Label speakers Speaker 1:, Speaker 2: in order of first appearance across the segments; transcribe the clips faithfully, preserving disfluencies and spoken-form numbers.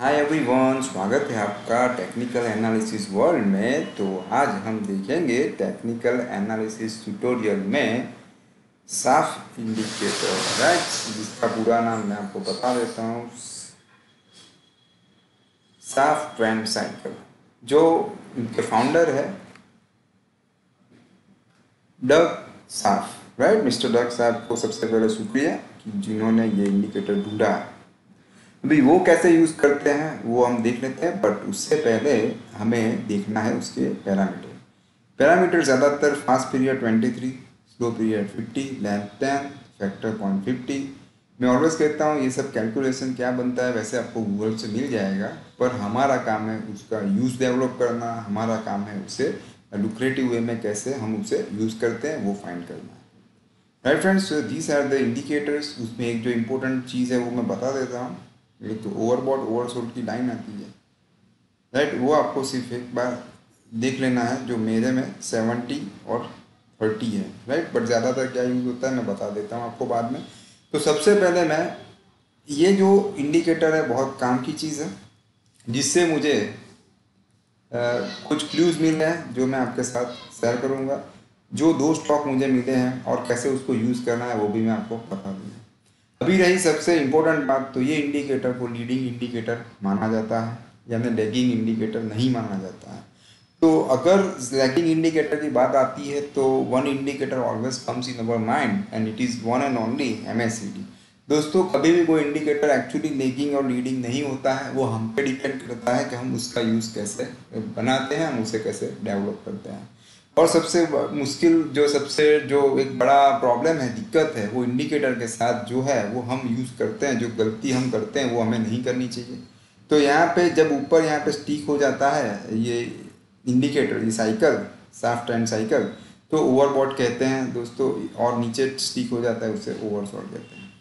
Speaker 1: Hi everyone, स्वागत है आपका टेक्निकल एनालिसिस वर्ल्ड में। तो आज हम देखेंगे टेक्निकल एनालिसिस ट्यूटोरियल में साफ इंडिकेटर, राइट, जिसका पूरा नाम मैं आपको बता देता हूँ, साफ ट्रेंड साइकिल। जो इनके फाउंडर है डग साफ, राइट। मिस्टर डग साफ को सबसे पहले शुक्रिया कि जिन्होंने ये इंडिकेटर ढूंढा। अभी वो कैसे यूज़ करते हैं वो हम देख लेते हैं, बट उससे पहले हमें देखना है उसके पैरामीटर। पैरामीटर ज़्यादातर fast period twenty three, slow period fifty, length ten, factor point fifty. मैं ऑलवेज कहता हूँ ये सब कैलकुलेशन क्या बनता है वैसे आपको गूगल से मिल जाएगा, पर हमारा काम है उसका यूज़ डेवलप करना। हमारा काम है उसे लुक्रेटिव वे में कैसे हम उसे यूज़ करते हैं वो फाइंड करना है, right friends. These are the indicators. उसमें एक जो इम्पोर्टेंट चीज़ है वो मैं बता देता हूँ। एक तो ओवरबॉट ओवरसोल्ड की लाइन आती है, राइट, वो आपको सिर्फ एक बार देख लेना है। जो मेरे में सेवेंटी और थर्टी है, राइट, बट ज़्यादातर क्या यूज़ होता है मैं बता देता हूँ आपको बाद में। तो सबसे पहले मैं ये जो इंडिकेटर है बहुत काम की चीज़ है, जिससे मुझे आ, कुछ क्लूज मिले हैं जो मैं आपके साथ शेयर करूँगा। जो दो स्टॉक मुझे मिले हैं और कैसे उसको यूज़ करना है वो भी मैं आपको बता दूँगा। अभी रही सबसे इम्पोर्टेंट बात, तो ये इंडिकेटर को लीडिंग इंडिकेटर माना जाता है, यानी लैगिंग इंडिकेटर नहीं माना जाता है। तो अगर लैगिंग इंडिकेटर की बात आती है तो one indicator always comes in our mind and it is one and only M S C D. दोस्तों, कभी भी कोई इंडिकेटर एक्चुअली लैगिंग और लीडिंग नहीं होता है, वो हम पे डिपेंड करता है कि हम उसका यूज़ कैसे बनाते हैं, हम उसे कैसे डेवलप करते हैं। और सबसे मुश्किल जो सबसे जो एक बड़ा प्रॉब्लम है, दिक्कत है, वो इंडिकेटर के साथ जो है वो हम यूज़ करते हैं, जो गलती हम करते हैं वो हमें नहीं करनी चाहिए। तो यहाँ पे जब ऊपर यहाँ पे स्टिक हो जाता है ये इंडिकेटर, ये साइकिल, साफ ट्रेंड साइकिल, तो ओवरबॉट कहते हैं दोस्तों, और नीचे स्टिक हो जाता है उसे ओवरसोल्ड कहते हैं।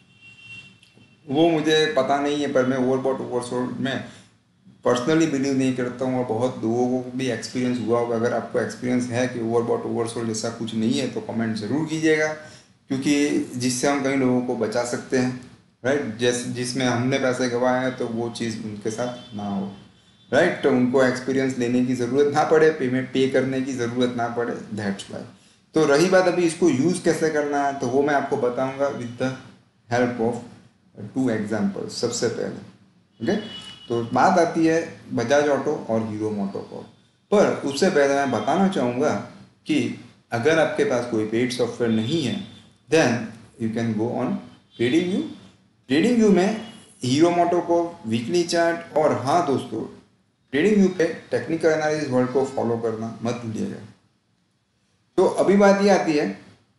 Speaker 1: वो मुझे पता नहीं है, पर मैं ओवरबॉट ओवरसोल्ड में पर्सनली बिलीव नहीं करता हूँ, और बहुत लोगों को भी एक्सपीरियंस हुआ होगा। अगर आपको एक्सपीरियंस है कि ओवरबॉट ओवरसोल्ड जैसा कुछ नहीं है तो कमेंट ज़रूर कीजिएगा, क्योंकि जिससे हम कई लोगों को बचा सकते हैं, राइट। जैसे जिसमें हमने पैसे गंवाए हैं तो वो चीज़ उनके साथ ना हो, राइट। तो उनको एक्सपीरियंस लेने की ज़रूरत ना पड़े, पेमेंट पे करने की ज़रूरत ना पड़े, दैट्स वाई। तो रही बात अभी इसको यूज़ कैसे करना है, तो वो मैं आपको बताऊँगा with the help of two examples. सबसे पहले ओके, तो बात आती है बजाज ऑटो और हीरो मोटो को। पर उससे पहले मैं बताना चाहूँगा कि अगर आपके पास कोई पेड सॉफ्टवेयर नहीं है then you can go on TradingView. TradingView में हीरो मोटो को वीकली चार्ट, और हाँ दोस्तों, ट्रेडिंग व्यू पे टेक्निकल एनालिसिस वर्ल्ड को फॉलो करना मत भूलिएगा। तो अभी बात ये आती है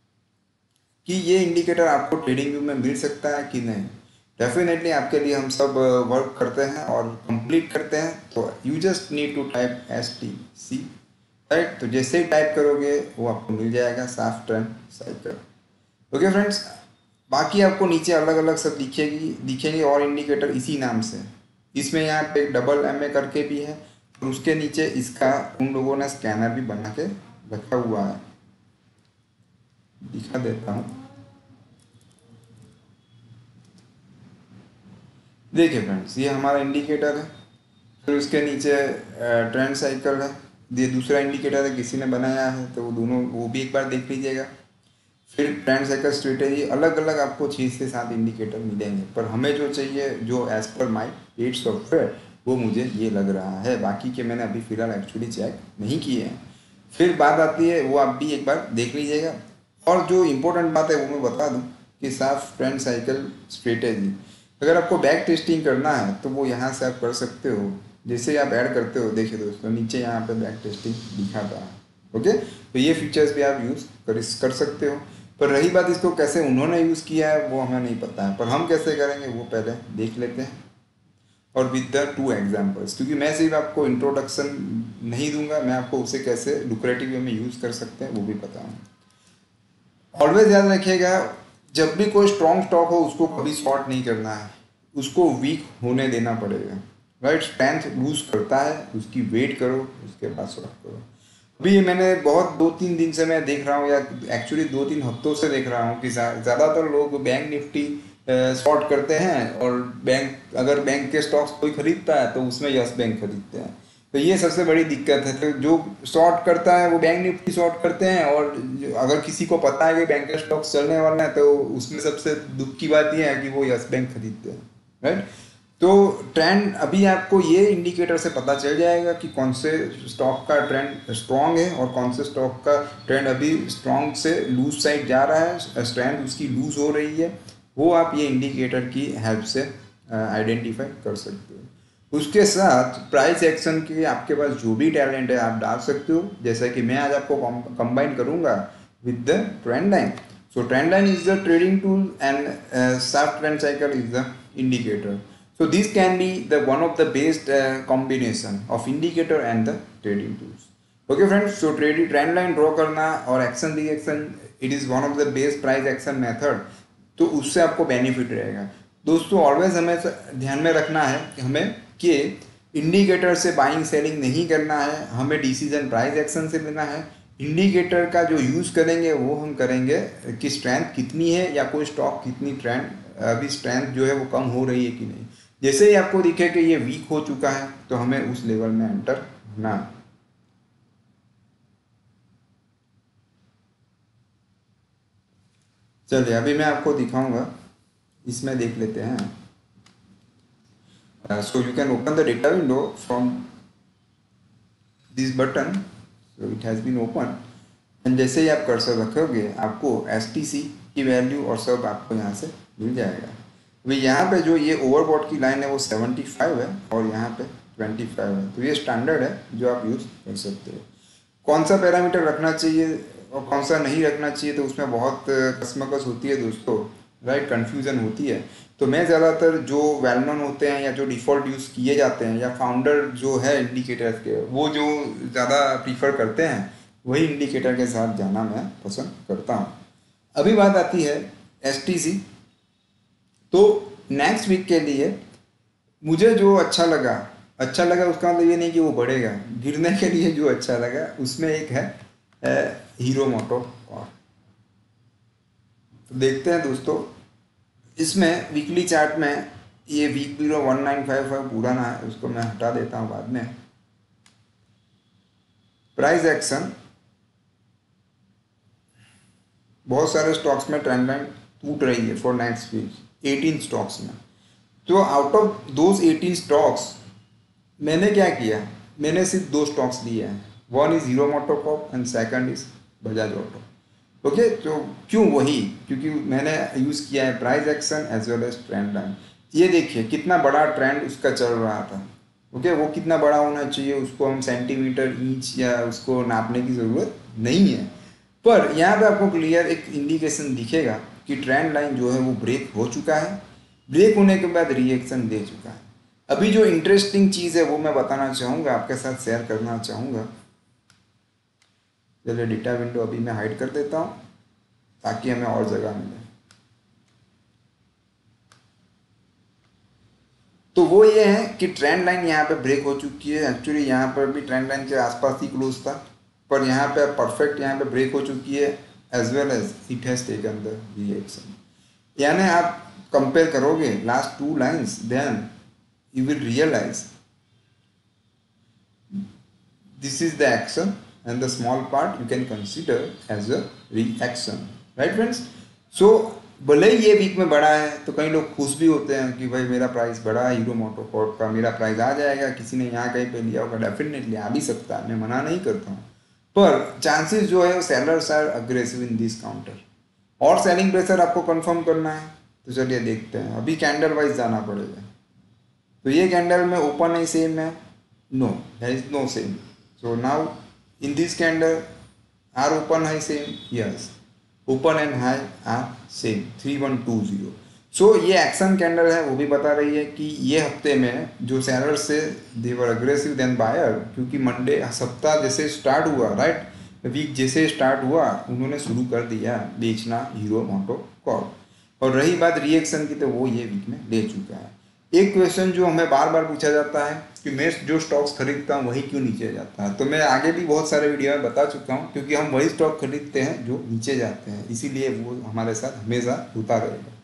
Speaker 1: कि ये इंडिकेटर आपको ट्रेडिंग व्यू में मिल सकता है कि नहीं। डेफिनेटली आपके लिए हम सब वर्क करते हैं और कंप्लीट करते हैं, तो you just need to type S T C, right. तो जैसे ही टाइप करोगे वो आपको मिल जाएगा साफ ट्रेंड साइकिल। ओके फ्रेंड्स, बाकी आपको नीचे अलग अलग सब दिखेगी दिखेंगे और इंडिकेटर इसी नाम से। इसमें यहाँ पे डबल एम ए करके भी है, और उसके नीचे इसका उन लोगों ने स्कैनर भी बना के रखा हुआ है, दिखा देता हूँ। देखिए फ्रेंड्स, ये हमारा इंडिकेटर है, फिर उसके नीचे ट्रेंड साइकिल है, ये दूसरा इंडिकेटर है किसी ने बनाया है, तो वो दोनों वो भी एक बार देख लीजिएगा। फिर ट्रेंड साइकिल स्ट्रेटेजी, अलग अलग आपको छः से सात इंडिकेटर मिलेंगे, पर हमें जो चाहिए, जो एज पर माई पेड सॉफ्टवेयर, वो मुझे ये लग रहा है। बाकी के मैंने अभी फ़िलहाल एक्चुअली चेक नहीं किए हैं। फिर बात आती है, वो आप भी एक बार देख लीजिएगा। और जो इम्पोर्टेंट बात है वो मैं बता दूँ कि साफ ट्रेंड साइकिल स्ट्रेटेजी, अगर आपको बैक टेस्टिंग करना है तो वो यहाँ से आप कर सकते हो। जैसे आप ऐड करते हो, देखिए दोस्तों, नीचे यहाँ पे बैक टेस्टिंग दिखाता है, ओके। तो ये फीचर्स भी आप यूज़ कर कर सकते हो। पर रही बात इसको कैसे उन्होंने यूज़ किया है वो हमें नहीं पता है, पर हम कैसे करेंगे वो पहले देख लेते हैं, और विद द टू एग्जाम्पल्स। क्योंकि मैं सिर्फ आपको इंट्रोडक्शन नहीं दूंगा, मैं आपको उसे कैसे लुक्रेटिव वे में यूज़ कर सकते हैं वो भी बताऊँगा। ऑलवेज याद रखिएगा, जब भी कोई स्ट्रॉन्ग स्टॉक हो उसको कभी शॉर्ट नहीं करना है, उसको वीक होने देना पड़ेगा, राइट। स्ट्रेंथ लूज करता है, उसकी वेट करो, उसके बाद शॉर्ट करो। अभी मैंने बहुत दो तीन दिन से मैं देख रहा हूँ, या एक्चुअली दो तीन हफ्तों से देख रहा हूँ कि ज़्यादातर लोग बैंक निफ्टी शॉर्ट करते हैं, और बैंक अगर बैंक के स्टॉक्स कोई खरीदता है तो उसमें यस बैंक खरीदते हैं। तो ये सबसे बड़ी दिक्कत है। तो जो शॉर्ट करता है वो बैंक निफ्टी शॉर्ट करते हैं, और अगर किसी को पता है कि बैंक के स्टॉक्स चलने वाला है तो उसमें सबसे दुख की बात यह है कि वो यस बैंक खरीदते हैं, राइट। तो ट्रेंड अभी आपको ये इंडिकेटर से पता चल जाएगा कि कौन से स्टॉक का ट्रेंड स्ट्रांग है और कौन से स्टॉक का ट्रेंड अभी स्ट्रांग से लूज साइड जा रहा है, स्ट्रेंथ उसकी लूज हो रही है। वो आप ये इंडिकेटर की हेल्प से आइडेंटिफाई कर सकते हो। उसके साथ प्राइस एक्शन के आपके पास जो भी टैलेंट है आप डाल सकते हो, जैसा कि मैं आज आपको कंबाइन करूंगा with the trend line. So trend line is the trading tool and sharp trend cycle is the indicator. So these can be the one of the best uh, combination of indicator and the trading tools. Okay friends, so trading trend line draw करना और action reaction it is one of the best price action method. तो उससे आपको benefit रहेगा। दोस्तों always हमें ध्यान में रखना है कि हमें कि इंडिकेटर से बाइंग सेलिंग नहीं करना है, हमें डिसीजन प्राइस एक्शन से लेना है। इंडिकेटर का जो यूज़ करेंगे वो हम करेंगे कि स्ट्रेंथ कितनी है या कोई स्टॉक कितनी ट्रेंड अभी स्ट्रेंथ जो है वो कम हो रही है कि नहीं। जैसे ही आपको दिखे कि ये वीक हो चुका है तो हमें उस लेवल में एंटर होना। चलिए अभी मैं आपको दिखाऊंगा, इसमें देख लेते हैं। So you can open the data window from this button. So it has been open and जैसे ही आप कर्सर रखोगे आपको एस टी सी की वैल्यू और सब आपको यहाँ से मिल जाएगा। अभी यहाँ पे जो ये ओवरबॉट की लाइन है वो सेवेंटी फाइव है और यहाँ पे ट्वेंटी फाइव है। तो ये स्टैंडर्ड है जो आप यूज़ कर सकते हो। कौन सा पैरामीटर रखना चाहिए और कौन सा नहीं रखना चाहिए तो उसमें बहुत कसमकस होती है दोस्तों, राइट, कन्फ्यूज़न होती है। तो मैं ज़्यादातर जो वेल नोन होते हैं या जो डिफ़ॉल्ट यूज़ किए जाते हैं या फाउंडर जो है इंडिकेटर्स के वो जो ज़्यादा प्रीफर करते हैं वही इंडिकेटर के साथ जाना मैं पसंद करता हूँ। अभी बात आती है एस टी सी। तो नेक्स्ट वीक के लिए मुझे जो अच्छा लगा अच्छा लगा उसका मतलब ये नहीं कि वो बढ़ेगा, गिरने के लिए जो अच्छा लगा उसमें एक है हीरो मोटोकॉर्प। तो देखते हैं दोस्तों, इसमें वीकली चार्ट में ये week zero one nine five five पुराना है, उसको मैं हटा देता हूँ बाद में। प्राइस एक्शन बहुत सारे स्टॉक्स में ट्रेंड लाइन टूट रही है for next week eighteen stocks में। तो out of those eighteen stocks मैंने क्या किया, मैंने सिर्फ दो स्टॉक्स लिए हैं। One is Hero MotoCorp and second is Bajaj Auto. Okay, तो क्यों वही, क्योंकि मैंने यूज़ किया है price action as well as trend line. ये देखिए कितना बड़ा ट्रेंड उसका चल रहा था। ओके okay, वो कितना बड़ा होना चाहिए उसको हम सेंटीमीटर इंच या उसको नापने की ज़रूरत नहीं है, पर यहाँ पे आपको क्लियर एक इंडिकेशन दिखेगा कि ट्रेंड लाइन जो है वो ब्रेक हो चुका है। ब्रेक होने के बाद रिएक्शन दे चुका है। अभी जो इंटरेस्टिंग चीज़ है वो मैं बताना चाहूँगा, आपके साथ शेयर करना चाहूँगा। चलिए डेटा विंडो अभी मैं हाइड कर देता हूँ ताकि हमें और जगह मिले। तो वो ये है कि ट्रेंड लाइन यहाँ पे ब्रेक हो चुकी है। एक्चुअली यहाँ पर भी ट्रेंड लाइन के आसपास ही क्लोज था, पर यहाँ पे परफेक्ट यहाँ पे ब्रेक हो चुकी है as well as it has taken the reaction. यानी आप कंपेयर करोगे last two lines, then you will realize this is the action and the small part you can consider as a reaction, right friends? So भले ही ये week में बढ़ा है तो कई लोग खुश भी होते हैं कि भाई मेरा प्राइस बढ़ा है हीरो मोटोकॉर्प का, मेरा प्राइस आ जाएगा, किसी ने यहाँ कहीं पे लिया होगा, डेफिनेटली आ भी सकता है, मैं मना नहीं करता हूँ, पर चांसेस जो है sellers are aggressive in this counter. और सेलिंग प्रेशर आपको कंफर्म करना है तो चलिए देखते हैं। अभी कैंडल वाइज जाना पड़ेगा। तो ये कैंडल में ओपन है सेम है, no there is no same. So now in this candle are open है same, yes open and high are same three one two zero. So ये एक्शन कैंडल है, वो भी बता रही है कि ये हफ्ते में जो सेलर से they were aggressive then buyer, क्योंकि मंडे सप्ताह जैसे स्टार्ट हुआ, राइट, वीक जैसे स्टार्ट हुआ उन्होंने शुरू कर दिया बेचना हीरो मोटोकॉर्प। और रही बात रिएक्शन की तो वो ये वीक में ले चुका है। एक क्वेश्चन जो हमें बार बार पूछा जाता है कि मैं जो स्टॉक्स खरीदता हूँ वही क्यों नीचे जाता है, तो मैं आगे भी बहुत सारे वीडियो में बता चुका हूँ, क्योंकि हम वही स्टॉक खरीदते हैं जो नीचे जाते हैं, इसीलिए वो हमारे साथ हमेशा होता रहेगा।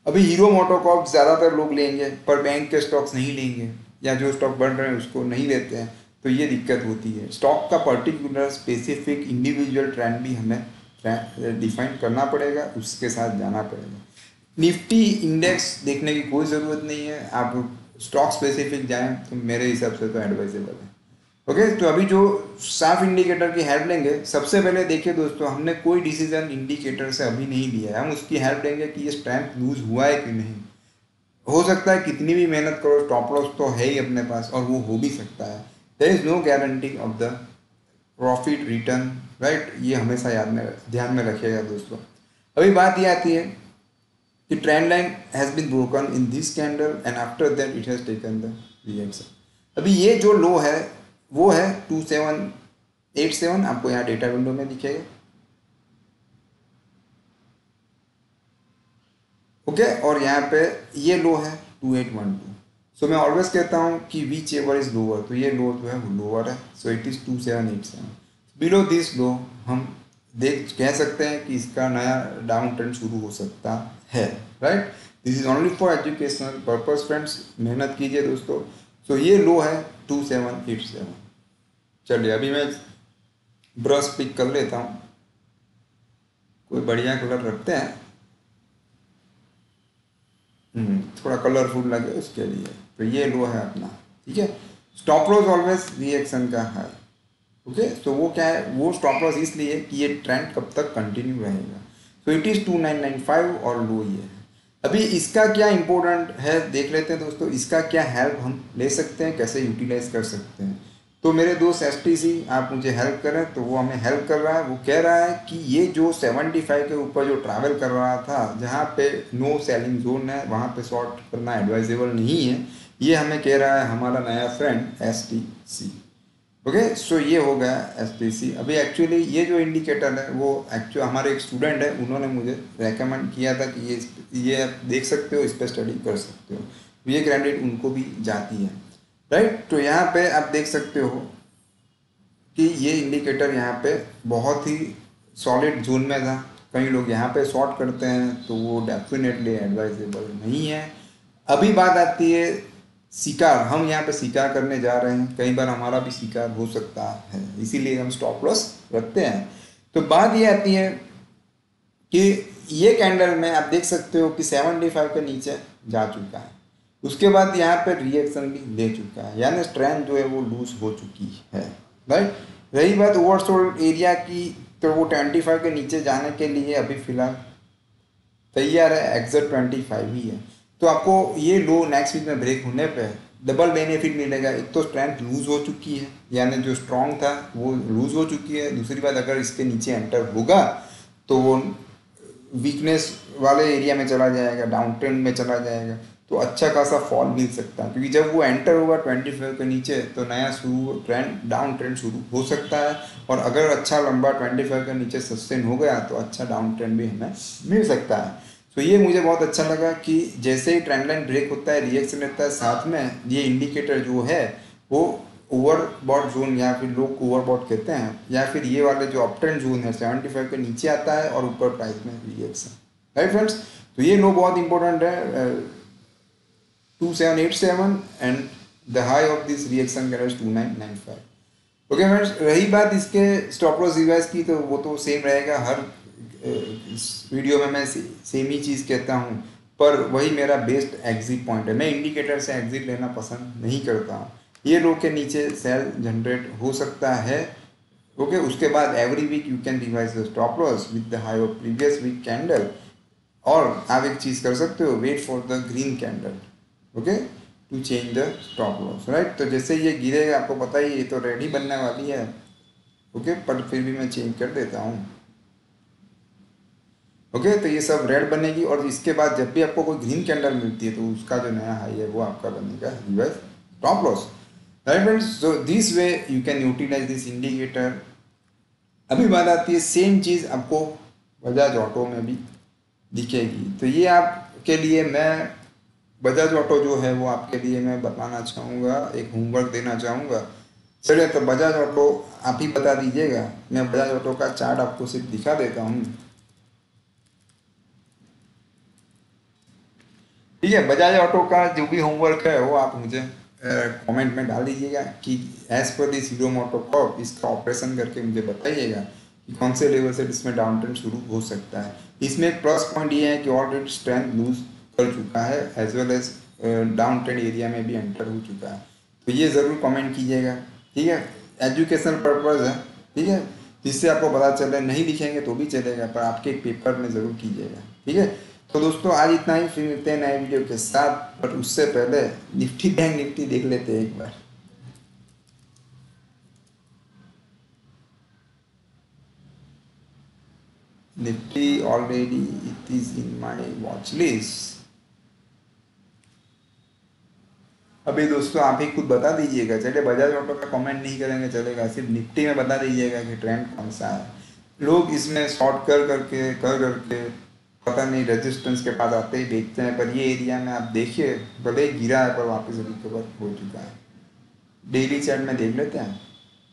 Speaker 1: अभी हीरो मोटोकॉर्प ज़्यादातर लोग लेंगे पर बैंक के स्टॉक्स नहीं लेंगे, या जो स्टॉक बढ़ रहे हैं उसको नहीं लेते हैं, तो ये दिक्कत होती है। स्टॉक का पर्टिकुलर स्पेसिफिक इंडिविजुअल ट्रेंड भी हमें डिफाइन करना पड़ेगा, उसके साथ जाना पड़ेगा। निफ्टी इंडेक्स देखने की कोई ज़रूरत नहीं है, आप स्टॉक स्पेसिफिक जाएं तो मेरे हिसाब से तो एडवाइजेबल है। ओके okay, तो अभी जो साफ इंडिकेटर की हेल्प लेंगे, सबसे पहले देखिए दोस्तों, हमने कोई डिसीजन इंडिकेटर से अभी नहीं लिया है, हम उसकी हेल्प लेंगे कि ये स्ट्रेंथ लूज हुआ है कि नहीं। हो सकता है कितनी भी मेहनत करो, स्टॉप लॉस तो है ही अपने पास और वो हो भी सकता है। There is no guarantee of the profit return, right, ये हमेशा याद में ध्यान में रखिएगा दोस्तों। अभी बात ये आती है कि trend line has been broken in this candle and after that it has taken the reaction. अभी ये जो लो है वो है टू सेवन एट सेवन, आपको यहाँ डेटा विंडो में दिखेगा। Okay okay? और यहाँ पे ये लो है two eight one two. So मैं ऑलवेज कहता हूँ कि विच एवर इज लोअर, तो ये लो जो है वो लोअर है, so it is two seven eight seven. Below this low हम देख कह सकते हैं कि इसका नया डाउन ट्रेंड शुरू हो सकता है, right. This is only for educational purpose friends, मेहनत कीजिए दोस्तों। सो so, ये लो है टू सेवन एट सेवन। चलिए अभी मैं ब्रश पिक कर लेता हूँ, कोई बढ़िया कलर रखते हैं, थोड़ा कलरफुल लगे उसके लिए। तो ये लो है अपना, ठीक है। स्टॉप लॉस ऑलवेज रिएक्शन का है, ओके। तो वो क्या है, वो स्टॉप लॉस इसलिए कि ये ट्रेंड कब तक कंटिन्यू रहेगा। So it is two nine nine five और लो ये है। अभी इसका क्या इंपॉर्टेंट है देख लेते हैं दोस्तों, इसका क्या हेल्प हम ले सकते हैं, कैसे यूटिलाइज कर सकते हैं। तो मेरे दोस्त एस टी सी आप मुझे हेल्प करें, तो वो हमें हेल्प कर रहा है। वो कह रहा है कि ये जो सेवेंटी फाइव के ऊपर जो ट्रैवल कर रहा था, जहाँ पे नो सेलिंग जोन है, वहाँ पे शॉर्ट करना एडवाइजेबल नहीं है, ये हमें कह रहा है हमारा नया friend S T C. Okay, so ये हो गया एस टी सी। अभी एक्चुअली ये जो इंडिकेटर है वो एक्चुअली हमारे एक स्टूडेंट है, उन्होंने मुझे रेकमेंड किया था कि ये ये आप देख सकते हो, इस पर स्टडी कर सकते हो। ये क्रेडिट उनको भी जाती है, राइट। तो यहाँ पे आप देख सकते हो कि ये इंडिकेटर यहाँ पे बहुत ही सॉलिड जोन में था। कई लोग यहाँ पे शॉर्ट करते हैं, तो वो डेफिनेटली एडवाइजेबल नहीं है। अभी बात आती है शिकार, हम यहाँ पे शिकार करने जा रहे हैं, कई बार हमारा भी शिकार हो सकता है, इसीलिए हम स्टॉप लॉस रखते हैं। तो बात ये आती है कि ये कैंडल में आप देख सकते हो कि सेवेंटी फाइव के नीचे जा चुका है, उसके बाद यहाँ पे रिएक्शन भी ले चुका है, यानी स्ट्रेंथ जो है वो लूज हो चुकी है, राइट। रही बात ओवरसोल्ड एरिया की, तो वो ट्वेंटी फाइव के नीचे जाने के लिए अभी फिलहाल तैयार है, एग्जैक्ट ट्वेंटी फाइव ही है। तो आपको ये लो नेक्स्ट वीक में ब्रेक होने पे डबल बेनिफिट मिलेगा। एक तो स्ट्रेंथ लूज हो चुकी है, यानी जो स्ट्रॉन्ग था वो लूज हो चुकी है। दूसरी बात, अगर इसके नीचे एंटर होगा तो वो वीकनेस वाले एरिया में चला जाएगा, डाउन ट्रेंड में चला जाएगा, तो अच्छा खासा फॉल मिल सकता है। क्योंकि जब वो एंटर होगा ट्वेंटी फाइव के नीचे, तो नया शुरू ट्रेंड डाउन ट्रेंड शुरू हो सकता है। और अगर अच्छा लंबा ट्वेंटी फाइव के नीचे सस्टेन हो गया तो अच्छा डाउन ट्रेंड भी हमें मिल सकता है। तो ये मुझे बहुत अच्छा लगा कि जैसे ही ट्रेंड लाइन ब्रेक होता है, रिएक्शन रहता है, साथ में ये इंडिकेटर जो है वो ओवरबॉट जोन या फिर लोग ओवरबॉट कहते हैं, या फिर ये वाले जो अप ट्रेंड जोन है सेवेंटी फाइव के नीचे आता है और ऊपर प्राइस में रिएक्शन, राइट फ्रेंड्स। तो ये लो बहुत इंपॉर्टेंट है, two seven eight seven and the high of this reaction candle is two nine nine five. Okay friends, रही बात इसके स्टॉप लॉस डिवाइस की, तो वो तो सेम रहेगा। हर इस वीडियो में मैं सेम ही चीज़ कहता हूँ, पर वही मेरा बेस्ट एग्जिट पॉइंट है। मैं इंडिकेटर से एग्जिट लेना पसंद नहीं करता हूँ। ये लो के नीचे सेल जनरेट हो सकता है, ओके। उसके बाद every week you can revise the stop loss with the high of previous week candle. और आप एक चीज़ कर सकते हो, wait for the green candle, okay, to change the stop loss, right. तो जैसे ये गिरेगा, आपको पता ही ये तो रेडी बनने वाली है, ओके, पर फिर भी मैं चेंज कर देता हूँ, ओके okay, तो ये सब रेड बनेगी। और इसके बाद जब भी आपको कोई ग्रीन कैंडल मिलती है, तो उसका जो नया हाई है वो आपका बनेगा reverse stop loss, right friends. So this way you can utilise this indicator. अभी बात आती है, सेम चीज़ आपको बजाज ऑटो में भी दिखेगी। तो ये आपके लिए मैं बजाज ऑटो जो है वो आपके लिए मैं बताना चाहूँगा, एक होमवर्क देना चाहूँगा। चलिए, तो बजाज ऑटो आप ही बता दीजिएगा, मैं बजाज ऑटो का चार्ट आपको सिर्फ दिखा देता हूँ। ठीक है, बजाज ऑटो का जो भी होमवर्क है वो आप मुझे कमेंट में डाल दीजिएगा कि as per this Hero MotoCorp इसका ऑपरेशन करके मुझे बताइएगा कि कौन से लेवल से इसमें डाउन ट्रेंड शुरू हो सकता है। इसमें एक प्लस पॉइंट ये है कि ऑलरेडी स्ट्रेंथ लूज कर चुका है as well as down trend area में भी एंटर हो चुका है। तो ये ज़रूर कमेंट कीजिएगा, ठीक है, एजुकेशनल पर्पज़ है, ठीक है, जिससे आपको पता चले। नहीं लिखेंगे तो भी चलेगा, पर आपके एक पेपर में ज़रूर कीजिएगा, ठीक है। तो दोस्तों आज इतना ही, फिर मिलते हैं नए वीडियो के साथ। पर उससे पहले निफ्टी बैंक निफ्टी देख लेते हैं एक बार। Nifty already it is in my watch list. अभी दोस्तों आप ही खुद बता दीजिएगा, चलिए बजाज ऑटो का कमेंट नहीं करेंगे चलेगा, सिर्फ निफ्टी में बता दीजिएगा कि ट्रेंड कौन सा है। लोग इसमें शॉर्ट कर करके कर करके पता नहीं रेजिस्टेंस के पास आते ही बेचते हैं, पर ये एरिया में आप देखिए भले ही गिरा है पर वापस रिकवर हो चुका है। डेली चार्ट में देख लेते हैं।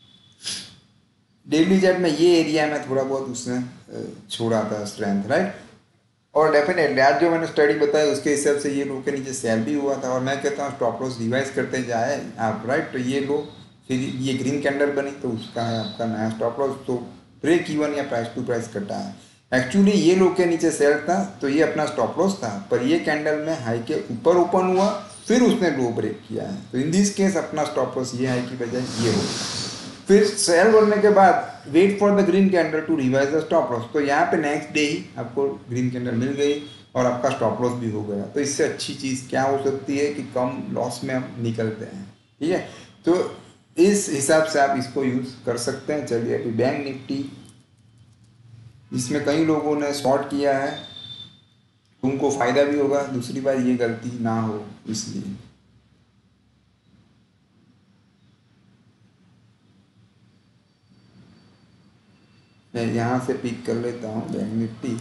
Speaker 1: डेली चार्ट में ये एरिया में थोड़ा बहुत उसने छोड़ा था स्ट्रेंथ, राइट। और डेफिनेटली आज जो मैंने स्टडी बताई उसके हिसाब से ये लो के नीचे सेल भी हुआ था, और मैं कहता हूँ स्टॉप लॉस रिवाइज करते जाए आप, राइट। तो ये लो फिर ये ग्रीन कैंडल बनी तो उसका है आपका नया स्टॉप लॉस, तो ब्रेक इवन या प्राइस टू प्राइस कटा है। एक्चुअली ये लो के नीचे सेल था तो ये अपना स्टॉप लॉस था, पर ये कैंडल में हाई के ऊपर ओपन हुआ फिर उसने लो ब्रेक किया है, तो इन दिस केस अपना स्टॉप लॉस ये हाई की बजाय ये हो। फिर सेल बनने के बाद wait for the green candle to revise the stop loss, तो यहाँ पे नेक्स्ट डे ही आपको ग्रीन कैंडल मिल गई और आपका स्टॉप लॉस भी हो गया। तो इससे अच्छी चीज़ क्या हो सकती है कि कम लॉस में हम निकलते हैं, ठीक है। तो इस हिसाब से आप इसको यूज़ कर सकते हैं। चलिए अभी बैंक निफ्टी, इसमें कई लोगों ने शॉर्ट किया है, तुमको फ़ायदा भी होगा, दूसरी बार ये गलती ना हो इसलिए। मैं यहाँ से पिक कर लेता हूँ बैंक निफ्टी।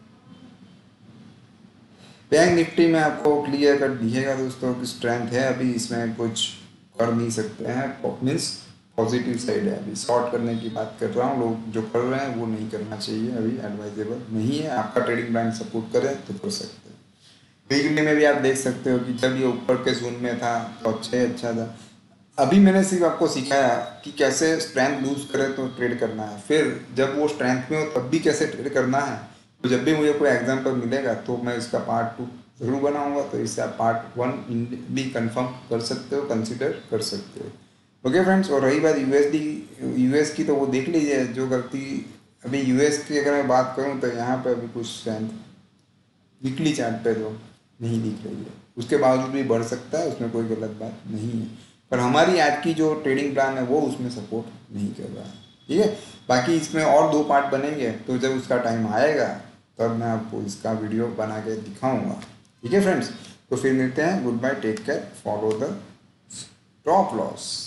Speaker 1: बैंक निफ्टी में आपको क्लियर कट दिखेगा दोस्तों कि स्ट्रेंथ है, अभी इसमें कुछ कर नहीं सकते हैं, मीन्स पॉजिटिव साइड है। अभी शॉर्ट करने की बात कर रहा हूँ, लोग जो कर रहे हैं वो नहीं करना चाहिए, अभी एडवाइजेबल नहीं है। आपका ट्रेडिंग प्लान सपोर्ट करे तो कर सकते हैं। वीकली में भी आप देख सकते हो कि जब ये ऊपर के जोन में था तो अच्छा ही अच्छा था। अभी मैंने सिर्फ आपको सिखाया कि कैसे स्ट्रेंथ लूज करे तो ट्रेड करना है, फिर जब वो स्ट्रेंथ में हो तब भी कैसे ट्रेड करना है। तो जब भी मुझे कोई एग्जांपल मिलेगा तो मैं इसका पार्ट टू जरूर बनाऊंगा, तो इससे आप पार्ट वन भी कंफर्म कर सकते हो, कंसिडर कर सकते हो। ओके फ्रेंड्स, और रही बात यूएसडी यूएस की, तो वो देख लीजिए जो गलती। अभी यूएस की अगर मैं बात करूँ तो यहाँ पे अभी कुछ स्ट्रेंथ वीकली चार्ट पे तो नहीं दिख रही है, उसके बावजूद भी बढ़ सकता है, उसमें कोई गलत बात नहीं है। पर हमारी आज की जो ट्रेडिंग प्लान है वो उसमें सपोर्ट नहीं कर रहा है, ठीक है। बाकी इसमें और दो पार्ट बनेंगे, तो जब उसका टाइम आएगा तब मैं आपको इसका वीडियो बना के दिखाऊंगा, ठीक है फ्रेंड्स। तो फिर मिलते हैं, goodbye, take care, follow the stop loss.